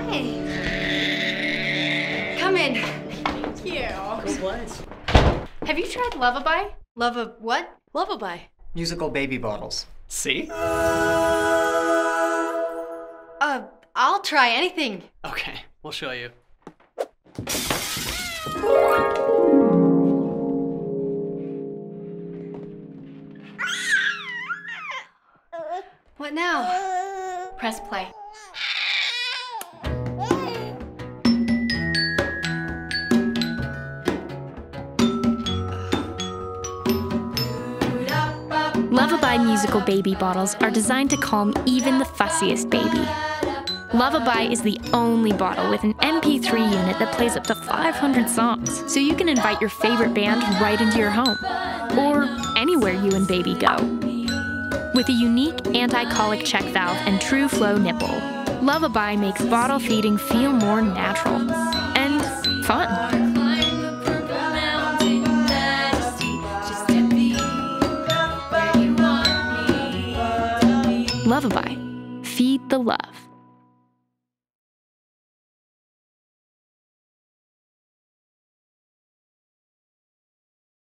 Hey. Come in. Thank you. Cool place. Have you tried Luvabye? What? Luvabye. Musical baby bottles. See? I'll try anything. Okay, we'll show you. What now? Press play. Luvabye musical baby bottles are designed to calm even the fussiest baby. Luvabye is the only bottle with an MP3 unit that plays up to 500 songs, so you can invite your favorite band right into your home, or anywhere you and baby go. With a unique anti-colic check valve and true flow nipple, Luvabye makes bottle feeding feel more natural and fun. Luvabye. Feed the love.